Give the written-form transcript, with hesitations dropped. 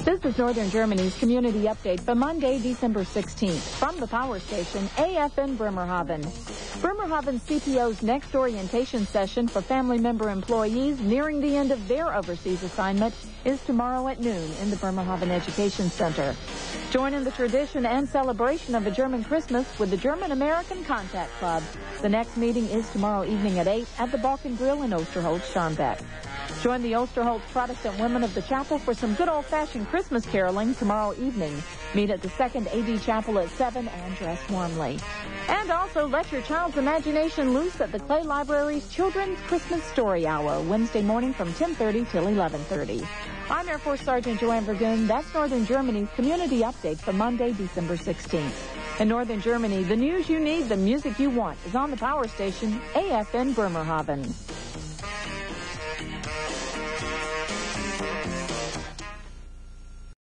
This is Northern Germany's community update for Monday, December 16th. From the power station, AFN Bremerhaven. Bremerhaven CPO's next orientation session for family member employees nearing the end of their overseas assignment is tomorrow at noon in the Bremerhaven Education Center. Join in the tradition and celebration of a German Christmas with the German-American Contact Club. The next meeting is tomorrow evening at 8 at the Balkan Grill in Oosterholt-Scharmbeck. Join the Oosterholt Protestant Women of the Chapel for some good old-fashioned Christmas caroling tomorrow evening. Meet at the Second AD Chapel at 7 and dress warmly. And also let your child's imagination loose at the Clay Library's Children's Christmas Story Hour, Wednesday morning from 10:30 till 11:30. I'm Air Force Sergeant Joanne Vergoon. That's Northern Germany's community update for Monday, December 16th. In Northern Germany, the news you need, the music you want is on the power station, AFN Bremerhaven.